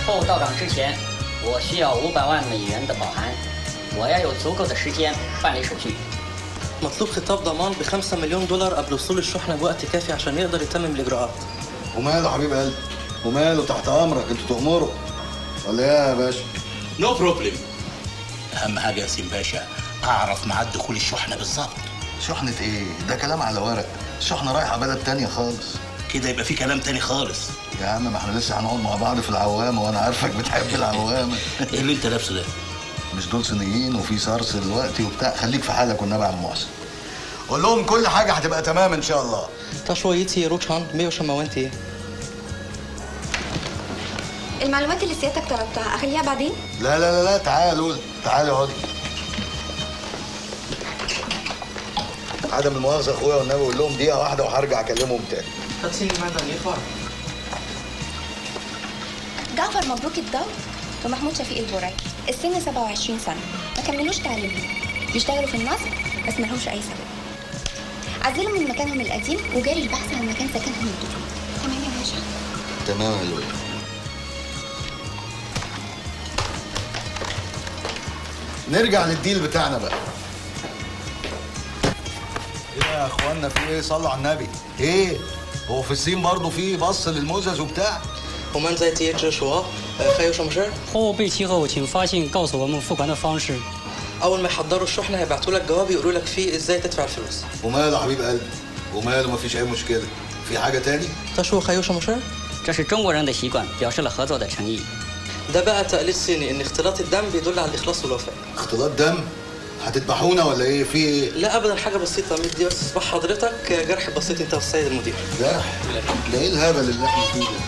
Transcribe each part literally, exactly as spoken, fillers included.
后到岗之前，我需要五百万美元的保函，我要有足够的时间办理手续。 مطلوب خطاب ضمان ب خمسة مليون دولار قبل وصول الشحنة بوقت كافي عشان يقدر يتمم الإجراءات. وماله حبيب قلبي؟ وماله تحت أمرك، أنتوا تأمروا ولا إيه يا باشا؟ نو بروبلم. أهم حاجة يا سيم باشا أعرف ميعاد دخول الشحنة بالظبط. شحنة إيه؟ ده كلام على ورق، الشحنة رايحة بلد تانية خالص. كده يبقى في كلام تاني خالص. يا عم ما احنا لسه هنقعد مع بعض في العوامة وأنا عارفك بتحب العوامة. إيه اللي أنت لابسه ده؟ مش دول صينيين وفي صرص دلوقتي وبتاع، خليك في حالك والنبي يا عم محسن. قول لهم كل حاجة هتبقى تمام إن شاء الله. تشويتي روتشان ميو شماوانتي. المعلومات اللي سيادتك طلبتها اخليها بعدين؟ لا لا لا لا تعالوا تعالوا اقعدي. عدم المؤاخذة اخويا والنبي، قول لهم دقيقة واحدة وهرجع اكلمهم تاني. جعفر مبروك الضوء ومحمود شفيق البرعي، السن سبعة وعشرين سنة، ما كملوش تعليمهم، بيشتغلوا في النصب بس ملهمش أي سبب. عزلوا من مكانهم القديم وجاري البحث عن مكان سكنهم الجديد. تمام يا باشا؟ تمام يا لؤي. نرجع للديل بتاعنا بقى. ايه يا اخوانا في ايه؟ صلوا على النبي. ايه؟ هو في الصين برضه في بص للموزز وبتاع؟ 我们在接着说，呃，还有什么事儿？ 货物被提后，请发信告诉我们付款的方式。 أول ما يحضروا الشحنة هيبعتوا لك جواب يقولوا لك فيه إزاي تدفع الفلوس. وماله يا حبيب قلبي؟ وماله مفيش أي مشكلة. في حاجة تاني؟ 他说还有什么事儿？ 这是中国人的习惯，表示了合作的诚意。 ده بقى تقليد صيني إن اختلاط الدم بيدل على الإخلاص والوفاء. اختلاط دم؟ هتذبحونا ولا إيه؟ في إيه؟ لا أبدا، حاجة بسيطة مدي بس صباح حضرتك جرح بسيط أنت والسيد المدير. جرح؟ ده إيه الهبل اللي إحنا فيه ده؟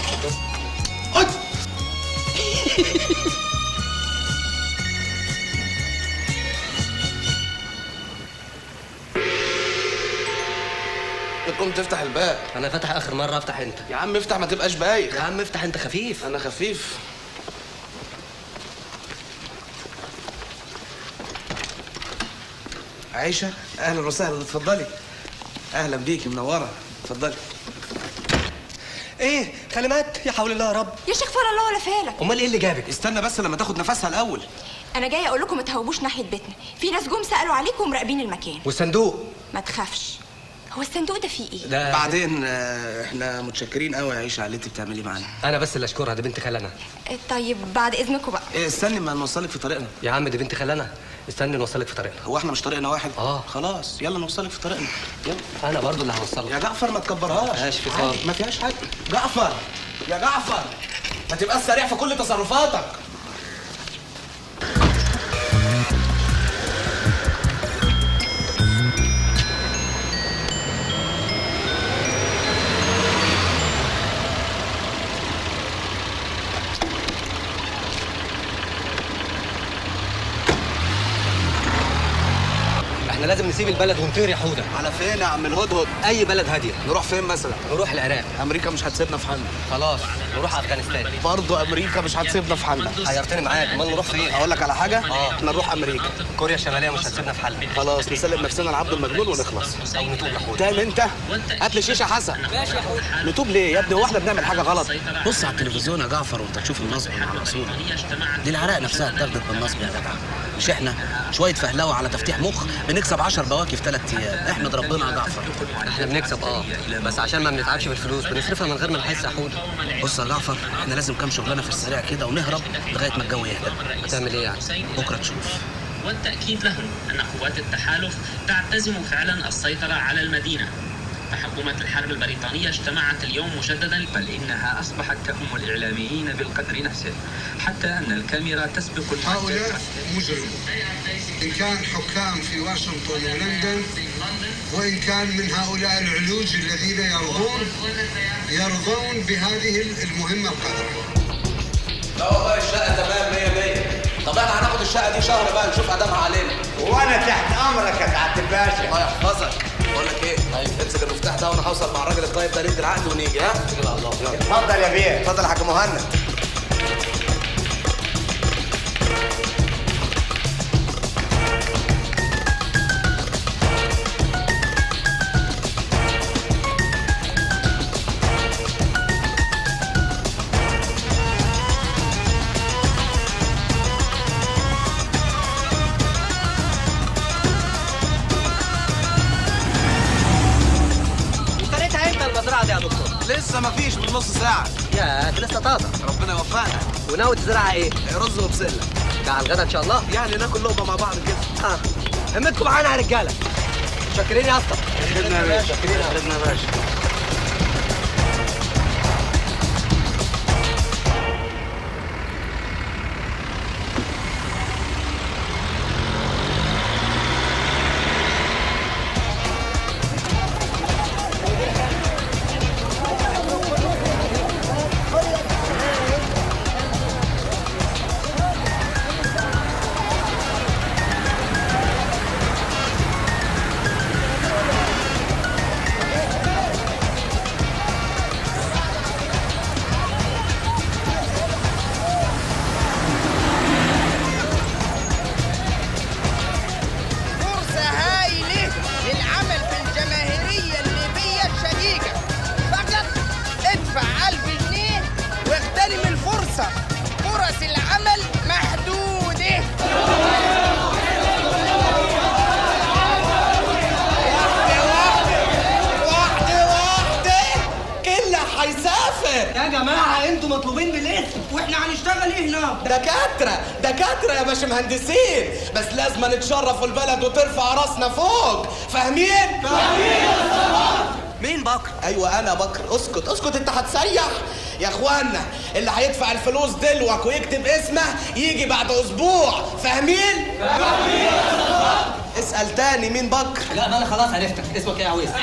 تقوم تفتح الباب. انا فاتح اخر مره، افتح انت. يا عم افتح ما تبقاش بايخ. يا عم افتح انت خفيف. انا خفيف. عيشه اهلا وسهلا، اتفضلي. اهلا بيكي، منوره، اتفضلي. ايه كلمات؟ يا حول الله يا رب. يا شيخ فر الله ولا فالك. امال ايه اللي جابك؟ استنى بس لما تاخد نفسها الاول. انا جايه اقول لكم ما تهوبوش ناحيه بيتنا، في ناس جم سالوا عليكم ومراقبين المكان. والصندوق؟ ما تخافش. هو الصندوق ده فيه ايه؟ ده بعدين آه، احنا متشكرين قوي يا عيشه على اللي انت بتعملي معانا. انا بس اللي اشكرها، دي بنت خالنا. طيب بعد اذنكم بقى. إيه استني ما نوصلك في طريقنا. يا عم دي بنت خالنا، استني نوصلك في طريقنا. هو احنا مش طريقنا واحد؟ اه خلاص يلا نوصلك في طريقنا. يلا انا برضو اللي هوصلك. يا جعفر ما تكبرهاش. ما فيهاش في عادي، ما فيهاش حاجه. جعفر يا جعفر ما تبقاش سريع في كل تصرفاتك. احنا لازم نسيب البلد ونطير يا حوده. على فين يا عم الهدهد؟ اي بلد هاديه. نروح فين مثلا؟ نروح العراق. امريكا مش هتسيبنا في حالنا. خلاص نروح افغانستان. برضه امريكا مش هتسيبنا في حالنا. حيرتني معاك، امال نروح فين؟ اقول لك على حاجه؟ اه احنا نروح امريكا. كوريا الشماليه مش هتسيبنا في حالنا. خلاص نسلم نفسنا لعبد المجنون ونخلص. او نتوب يا حوده. تاني انت هات لي شيشه حسن. ماشي يا حوده. نتوب ليه يا ابني؟ هو احنا بنعمل حاجه غلط؟ بص على التلفزيون يا جعفر وانت تشوف النصب مع الرسول. دي العراق نفسها اتاخدت بالنصب يا جدع. مش احنا شويه فهلوه على تفتيح مخ بنكسب عشر بواكي في ثلاث ايام. احمد ربنا يا جعفر. احنا بنكسب اه، بس عشان ما بنتعبش بالفلوس بنصرفها من غير ما نحس يا حوده. بص يا جعفر احنا لازم كام شغلانه في السريع كده ونهرب لغايه ما الجو يهدى. هتعمل ايه يعني؟ بكره تشوف. والتأكيد لهم أن قوات التحالف تعتزم فعلا السيطرة على المدينة. فحكومة الحرب البريطانية اجتمعت اليوم مجددا، بل إنها أصبحت تهم الإعلاميين بالقدر نفسه، حتى أن الكاميرا تسبق هؤلاء مجرمون، إن كان حكام في واشنطن ولندن، وإن كان من هؤلاء العلوج الذين يرضون يرضون بهذه المهمة القذرة. لا والله الشقة تمام مية مية. طب احنا هناخد الشقة دي شهر بقى نشوف أدامها علينا. وأنا تحت أمرك يا سعادة الباشا. الله يحفظك. بقول لك إيه؟ امسك المفتاح ده وأنا هوصل مع الراجل الطيب ده ندي العقد ونيجي. ها؟ اتكل على الله. يلا. اتفضل يا بيه. اتفضل يا حاج مهند. نص ساعة. يا انت لسه طازة. ربنا يوفقنا. وناوي تزرعها ايه؟ رز وبسلة. ده على الغدا ان شاء الله؟ يعني ناكل لقمة مع بعض كده. اه همتكم معانا يا رجالة. شاكرين يا اسطى. شاكرين يا باشا. شاكرين يا باشا. دكاترة دكاترة يا باش مهندسين، بس لازم نتشرف البلد وترفع راسنا فوق، فاهمين؟ فاهمين. مين بكر؟ ايوه انا بكر. اسكت اسكت انت هتسيح يا اخوانا. اللي هيدفع الفلوس دلوك ويكتب اسمه يجي بعد اسبوع، فاهمين؟ فاهمين. اسأل تاني مين بكر؟ لا انا خلاص عرفتك. اسمك ايه يا عويس؟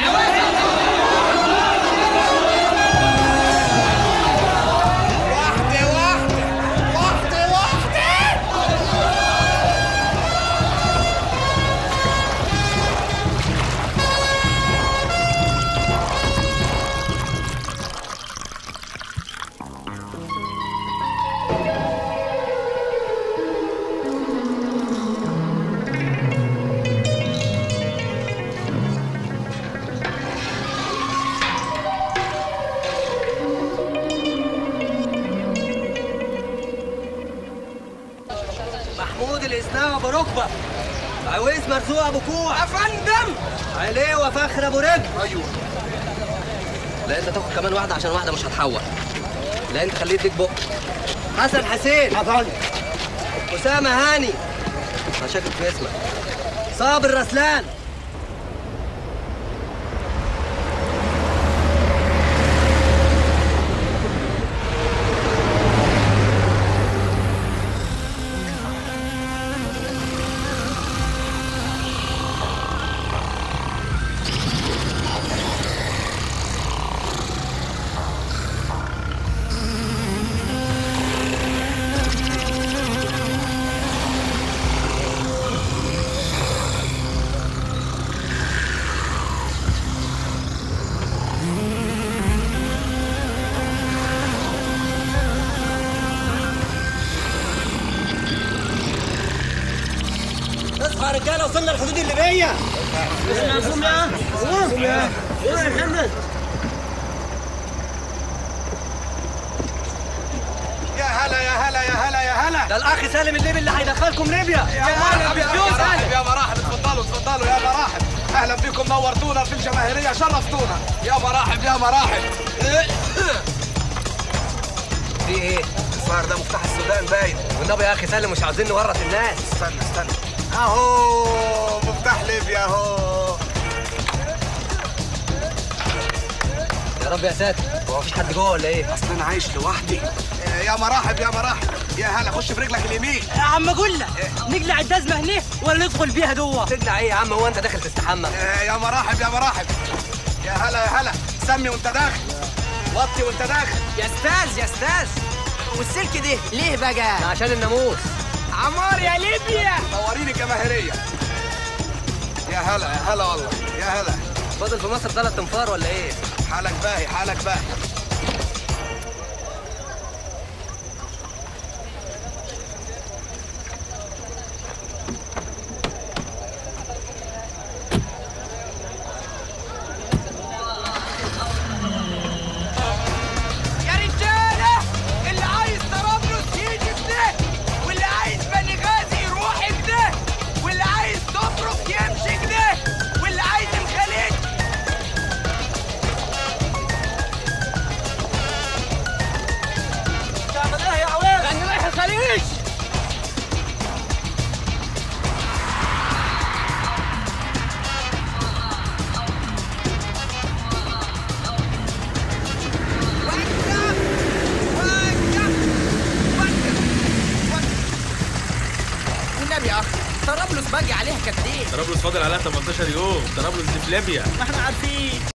ركبة عويس مرزوق ابو كوع يا فندم. عليه وفخر ابو رجل. ايوه. لا انت تاخد كمان واحده عشان واحده مش هتحول. لا انت خليه يديك بق. حسن حسين. يا فندم. اسامه هاني. انا شاكك في اسمك. صابر رسلان. يا رجاله وصلنا للحدود الليبيه. قوم يا قوم يا قوم يا محمد. يا هلا يا هلا يا هلا يا هلا. ده الاخ سالم الليبي اللي هيدخلكم ليبيا. يا مرحبا يا مراحب يا مراحب. اتفضلوا اتفضلوا يا مراحب. اهلا بكم، نورتونا في الجماهيريه، شرفتونا. يا مراحب يا مراحب. في ايه؟ الظاهر ده مفتاح السودان باين. والنبي يا اخي سالم مش عاوزين نورط الناس. استنى استنى اهو مفتاح ليبيا اهو. يا رب يا ساتر. هو مفيش حد جوه ولا ايه؟ اصل انا عايش لوحدي. يا مراحب يا مراحب. يا هلا خش برجلك اليمين. يا عم اقول لك نقلع الجزمه هنا ولا ندخل بيها جوه؟ تقلع ايه يا عم؟ هو انت داخل تستحمى؟ يا مراحب يا مراحب. يا هلا يا هلا. سمي وانت داخل، وطي وانت داخل. يا استاذ يا استاذ، والسلك ده ليه بقى؟ عشان الناموس. عمار يا ليبيا. نوريني الجماهيريه. يا هلا يا هلا والله. يا هلا. فاضل في مصر ثلاث انفار ولا ايه؟ حالك باهي حالك باهي. باقي عليها قد ايه؟ طرابلس فاضل عليها تمنتاشر يوم، طرابلس دي في ليبيا. ما احنا عارفين.